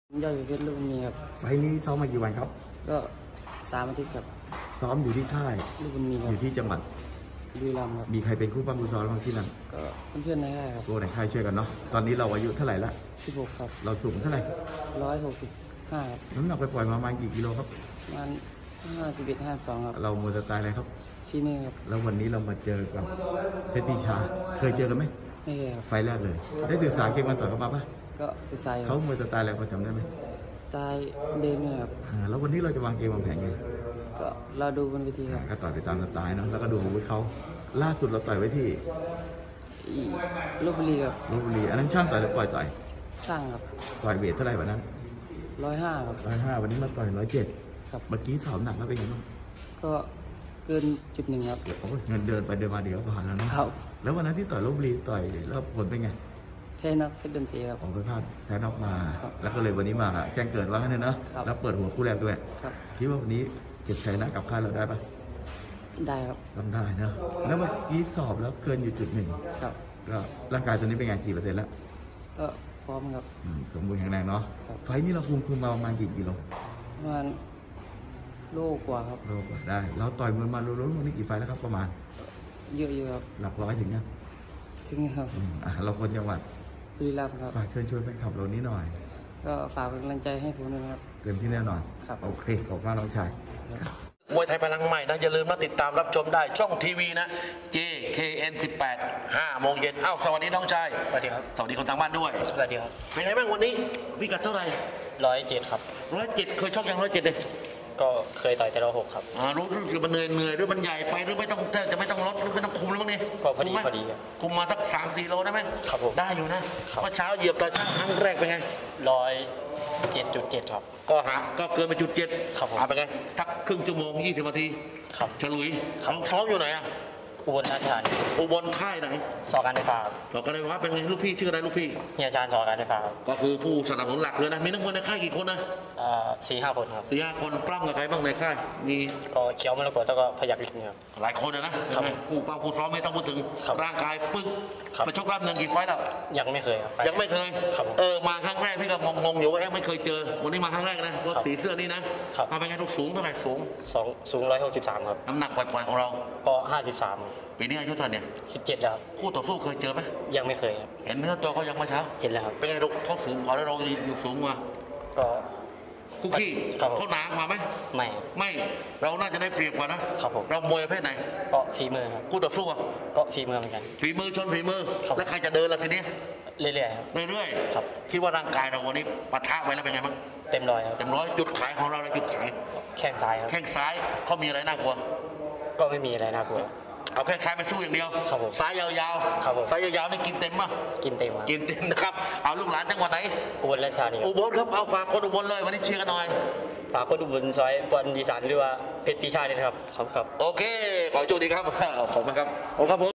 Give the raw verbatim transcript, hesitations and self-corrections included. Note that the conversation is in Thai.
ยอดอยู่เพชรลูกนี้ครับไฟล์นี้ซ้อมมากี่วันครับก็สามอาทิตย์ครับซ้อมอยู่ที่ค่ายลูกบุญมีครัอบ ยู่ที่จังหวัดบุรีรัมย์ครับมีใครเป็นคู่ปั้มคู่ซ้อมบ้างที่นั่นก็เพื่อนๆในค่ายครับตัวไหนค่ายช่วยกันเนาะตอนนี้เราอายุเท่าไหร่ละสิบหกครับเราสูงเท่าไหร่ร้อยหกสิบห้าครับน้ำหนักไปปล่อยมาประมาณกี่กิโลครับประมาณห้าสิบเอ็ดห้าสองครับเราโมจะตายอะไรครับที่นี่ครับแล้ววันนี้เรามาเจอกับเพชรพิชาเคยเจอกันไหมไม่เคยครับไฟล์แรกเลยได้ศึกษาเกมมาต่อยเขามาปะก็ศึกษาเขาโมจะตายอะไรพอจำได้ไหมตายเดินนี่ครับแล้ววันนี้เราจะวางเกมวางแผนไงก็เราดูบนเวทีครับก็ต่อยไปตามสไตล์เนาะแล้วก็ดูอาวุธเขาล่าสุดเราต่อยไว้ที่ลพบุรีครับลพบุรีอันนั้นช่างต่อยหรือปล่อยต่อยช่างครับต่อยเวทเท่าไหร่วันนั้นร้อยห้าครับร้อยห้าวันนี้มาต่อยร้อยเจ็ดครับเมื่อกี้สอบหนักแล้วเป็นไงบ้างก็เกินจุดหนึ่งครับโอ้เงินเดินไปเดินมาเดี๋ยวผ่านแล้วนะครับแล้ววันนั้นที่ต่อยลพบุรีต่อยแล้วผลเป็นไงแค่นักเพชรดนตรีครับผมไปพลาดแพ้นอกมาแล้วก็เลยวันนี้มาแจ้งเกิดว่างั้นเนอะแล้วเปิดหัวคู่แรกด้วยคิดว่าวันนี้เก็บชัยนะกับค่ายเราได้ปะได้ครับทำได้เนอะแล้วเมื่อกี้สอบแล้วเกินอยู่จุดหนึ่งครับก็ร่างกายตอนนี้เป็นไงกี่เปอร์เซ็นต์แล้วก็พร้อมครับสมบูรณ์แข็งแรงเนาะไฟนี้เราคุมคุมมาประมาณกี่กิโลประมาณโลกว่าครับโลกว่าได้แล้วต่อยมวยมาลุ้นๆวันนี้กี่ไฟแล้วครับประมาณเยอะๆครับหลักร้อยถึงยังถึงครับอ่าเราคนจังหวัดบุรีรัมย์ครับฝากเชิญชวนไปขับรถนี้หน่อยก็ฝากเป็นกำลังใจให้ผมด้วยนะครับเต็มที่แน่นอนครับโอเคขอบคุณน้องชายมวยไทยพลังใหม่นะอย่าลืมนะติดตามรับชมได้ช่องทีวีนะ เจ เค เอ็น สิบแปด ห้าโมงเย็นเอ้าสวัสดีน้องชายสวัสดีครับสวัสดีคนทางบ้านด้วยสวัสดีครับเป็นไงบ้างวันนี้พิกัดเท่าไหร่ร้อยเจ็ดครับร้อยเจ็ดเคยชกยังร้อยเจ็ดเลยก็เคยต่อยแต่ร้อยหกครับอ่ารู้รู้มันเหนื่อยเหนื่อยหรือมันใหญ่ไปหรือไม่ต้องจะไม่ต้องลดหรือไม่ต้องคุมแล้วมั้งนี่ก็พอดีพอดีคุมมาสักสามสี่โลได้ไหมครับผมได้อยู่นะเพราะเช้าเหยียบตาช่างครั้งแรกเป็นไงร้อยเจ็ดจุดเจ็ดครับก็หาก็เกินไปจุดเจ็ดครับผมเป็นไงทักครึ่งชั่วโมงยี่สิบนาทีครับฉลุยเขาซ้อมอยู่ไหนอ่ะอุบลราชธานีอุบลค่ายไหนสอการไฟฟ้าสอการไฟฟ้าเป็นไงลูกพี่ชื่ออะไรลูกพี่เฮียชาญสอการไฟฟ้าก็คือผู้สนับสนุนหลักเลยนะมีนักมวยในค่ายกี่คนนะอ่าสี่ห้าคนครับสี่ห้าคนปล้ำกับใครบ้างในค่ายมีก็เขียวมรกตแล้วก็พยัคฆ์ลิขิตครับหลายคนนะครับผู้ป้าผู้ซ้อมไม่ต้องพูดถึงร่างกายปึ๊กมาชกรอบหนึ่งกี่ไฟล์แล้วยังไม่เคยครับยังไม่เคยเออมาครั้งแรกพี่ก็งงๆอยู่ว่าไม่เคยเจอวันนี้มาครั้งแรกนะว่าสีเสื้อนี่นะมาเป็นไงลูกสูงเท่าไหร่สูงสองสูงร้อยหกสิบสามครับน้ำหนักปล่อยๆของเราก็ห้าสิบสามปีนี้อายุเท่าไหร่เนี่ยสิบเจ็ดแล้วคู่ต่อสู้เคยเจอไหมยังไม่เคยครับเห็นเนื้อตัวเขายังมาเช้าเห็นแล้วครับเป็นไงลูกเขาสูงกว่าแล้วเราอยู่สูงกว่าก็คุกกี้เขาหนากว่าไหมไม่ไม่เราน่าจะได้เปรียบกว่านะครับผมเรามวยประเภทไหนก็ฝีมือครับคู่ต่อสู้อ่ะก็ฝีมือเหมือนกันฝีมือชนฝีมือแล้วใครจะเดินล่ะทีนี้เรื่อยๆครับเรื่อยๆครับคิดว่าร่างกายเราวันนี้ปะทะไว้แล้วเป็นไงบ้างเต็มร้อยครับเต็มร้อยจุดขายของเราเลยจุดขายแข้งซ้ายครับแข้งซ้ายเขามีอะไรน่ากลัวก็ไม่มีอะไรน่ากลัวเอาแค่คล้ายไปสู้อย่างเดียวครับผมซ้ายยาวๆครับผมซ้ายยาวๆนี่กินเต็มป่ะกินเต็มกินเต็มนะครับเอาลูกหลานจังหวัดไหนอุบลราชธานีอุบลครับเอาฝากคนอุบลเลยวันนี้เชียร์กันหน่อยฝากคนอุบลซอยปอนดีสานหรือว่าเพชรพิชาเนี่ยนะครับครับโอเคขอโชคดีครับขอบคุณครับโอ้ครับผม